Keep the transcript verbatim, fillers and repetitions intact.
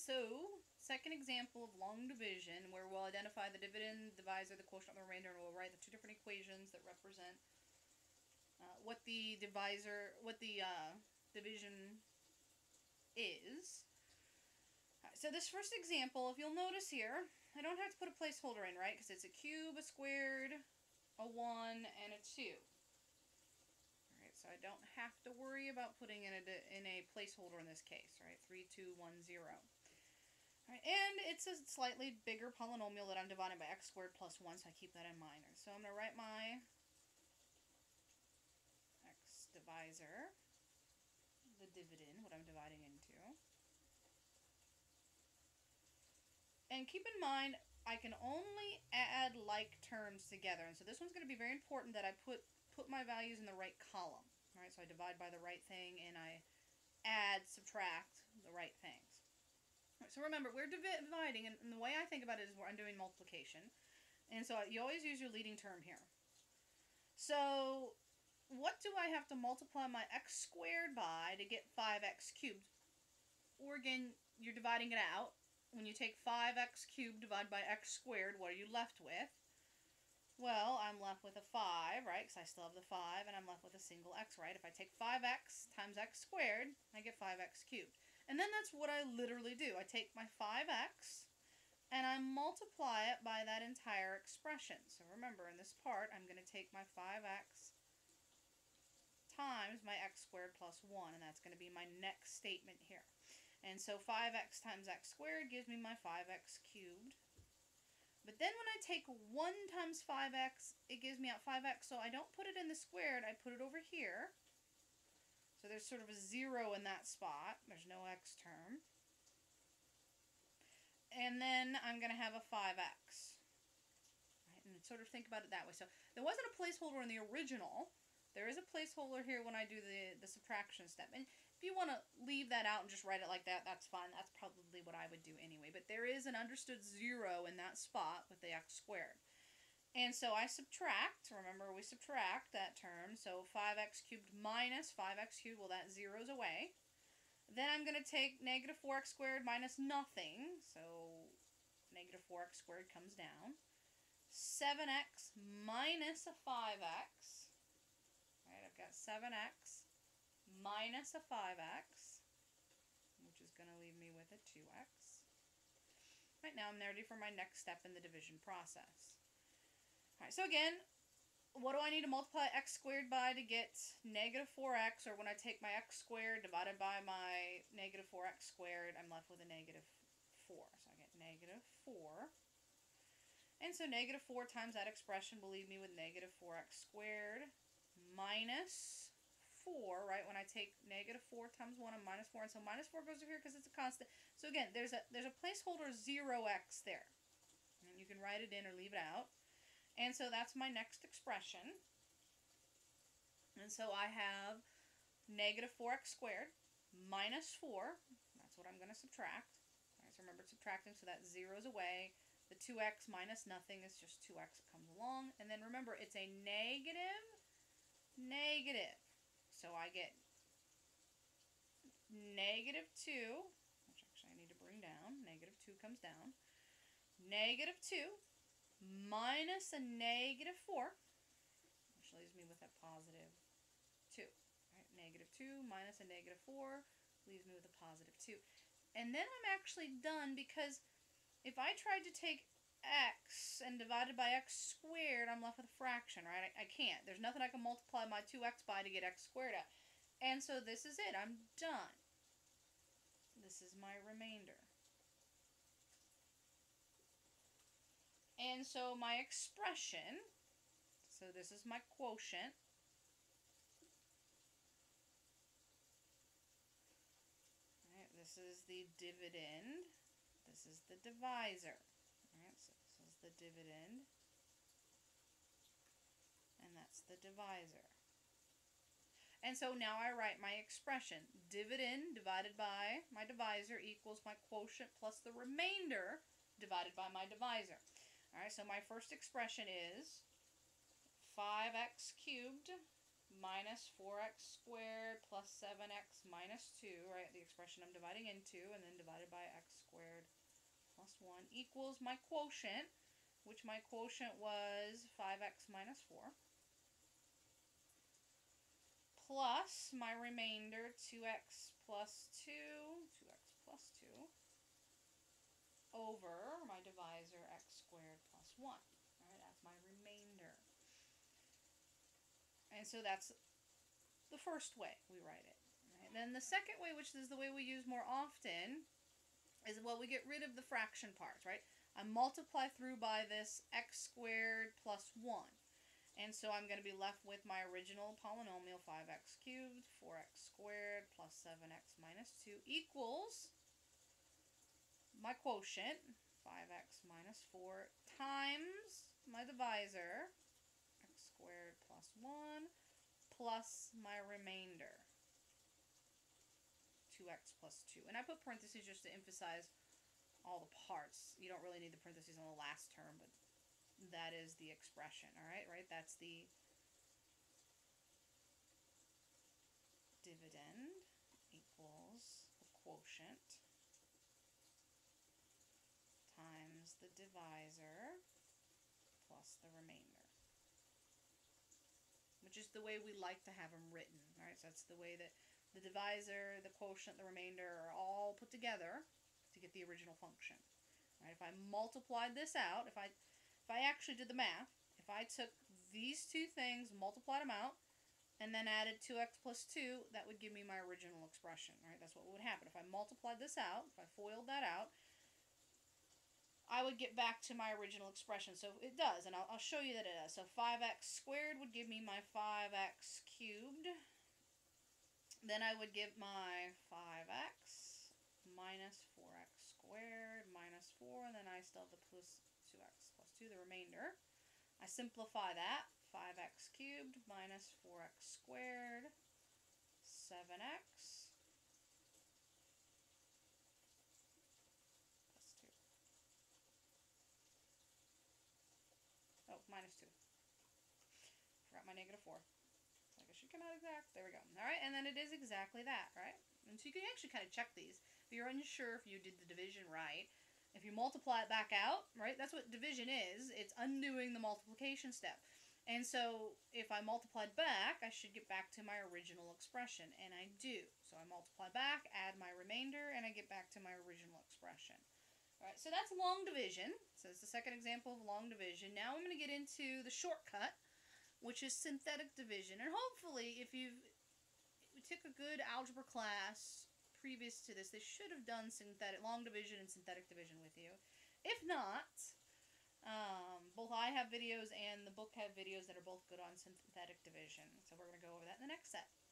so, second example of long division, where we'll identify the dividend, divisor, the quotient, and the remainder, and we'll write the two different equations that represent uh, what the divisor, what the uh, division is. Right, so this first example, if you'll notice here, I don't have to put a placeholder in, right? Because it's a cube, a squared, a one, and a two. Alright, so I don't have to worry about putting in a, in a placeholder in this case, right? three, two, one, zero. Alright, and it's a slightly bigger polynomial that I'm dividing by x squared plus one, so I keep that in mind. So I'm going to write my x divisor, the dividend, what I'm dividing into. And keep in mind, I can only add like terms together. And so this one's going to be very important that I put, put my values in the right column. Alright, so I divide by the right thing and I add, subtract the right things. Right, so remember, we're dividing, and, and the way I think about it is where I'm doing multiplication. And so you always use your leading term here. So what do I have to multiply my x squared by to get five x cubed? Or again, you're dividing it out. When you take five x cubed divided by x squared, what are you left with? Well, I'm left with a five, right, because I still have the five, and I'm left with a single x, right? If I take five x times x squared, I get five x cubed. And then that's what I literally do. I take my five x, and I multiply it by that entire expression. So remember, in this part, I'm going to take my five x times my x squared plus one, and that's going to be my next statement here. And so five x times x squared gives me my five x cubed. But then when I take one times five x, it gives me out five x. So I don't put it in the squared, I put it over here. So there's sort of a zero in that spot. There's no x term. And then I'm going to have a five x. Right? And sort of think about it that way. So there wasn't a placeholder in the original. There is a placeholder here when I do the, the subtraction step. And if you want to leave that out and just write it like that, that's fine. That's probably what I would do anyway. But there is an understood zero in that spot with the x squared. And so I subtract. Remember, we subtract that term. So five x cubed minus five x cubed, well, that zeroes away. Then I'm going to take negative four x squared minus nothing. So negative four x squared comes down. seven x minus a five x. Right, I've got seven x minus a five x, which is going to leave me with a two x. Right, now I'm ready for my next step in the division process. Alright, so again, what do I need to multiply x squared by to get negative four x, or when I take my x squared divided by my negative four x squared, I'm left with a negative four. So I get negative four. And so negative four times that expression will leave me with negative four x squared minus four, right? When I take negative four times one, I'm minus four, and so minus four goes over here because it's a constant. So again, there's a there's a placeholder zero x there. And you can write it in or leave it out. And so that's my next expression. And so I have negative four x squared minus four. That's what I'm going to subtract. All right, so remember subtracting, so that zeroes away. The two x minus nothing is just two x comes along. And then remember, it's a negative, negative. So I get negative two, which actually I need to bring down. Negative two comes down. Negative two minus a negative four, which leaves me with a positive two. Right? Negative two minus a negative four leaves me with a positive two. And then I'm actually done, because if I tried to take x and divide it by x squared, I'm left with a fraction, right? I, I can't. There's nothing I can multiply my two x by to get x squared out. And so this is it. I'm done. This is my remainder. And so my expression, so this is my quotient. Right, this is the dividend. This is the divisor. Alright, so this is the dividend, and that's the divisor. And so now I write my expression. Dividend divided by my divisor equals my quotient plus the remainder divided by my divisor. Alright, so my first expression is five x cubed minus four x squared plus seven x minus two, right? The expression I'm dividing into, and then divided by x squared plus one equals my quotient, which my quotient was five x minus four, plus my remainder, two x plus two, two x plus two, over my divisor, x squared plus one. All right, that's my remainder. And so that's the first way we write it. Right? Then the second way, which is the way we use more often, is, well, we get rid of the fraction parts, right? I multiply through by this x squared plus one. And so I'm going to be left with my original polynomial, five x cubed, four x squared, plus seven x minus two equals my quotient, five x minus four, times my divisor, x squared plus one, plus my remainder, two x plus two. And I put parentheses just to emphasize all the parts. You don't really need the parentheses on the last term, but that is the expression, all right? Right? That's the dividend equals the quotient times the divisor plus the remainder, which is the way we like to have them written, right? So that's the way that the divisor, the quotient, the remainder are all put together to get the original function. Right? If I multiplied this out, if I if I actually did the math, if I took these two things, multiplied them out, and then added two x plus two, that would give me my original expression. Right? That's what would happen. If I multiplied this out, if I FOILed that out, I would get back to my original expression. So it does, and I'll, I'll show you that it does. So five x squared would give me my five x cubed. Then I would get my five x minus four x squared minus four, and then I still have the plus two x plus two, the remainder. I simplify that, five x cubed minus four x squared, seven x plus two. Oh, minus two. Forgot my negative four. So I guess you cannot exact. There we go. All right, and then it is exactly that, right? And so you can actually kind of check these. If you're unsure if you did the division right, if you multiply it back out, right, that's what division is. It's undoing the multiplication step. And so if I multiplied back, I should get back to my original expression, and I do. So I multiply back, add my remainder, and I get back to my original expression. All right, so that's long division. So it's the second example of long division. Now I'm going to get into the shortcut, which is synthetic division. And hopefully, if you've we took a good algebra class previous to this, they should have done synthetic long division and synthetic division with you. If not, um, both I have videos and the book have videos that are both good on synthetic division. So we're going to go over that in the next set.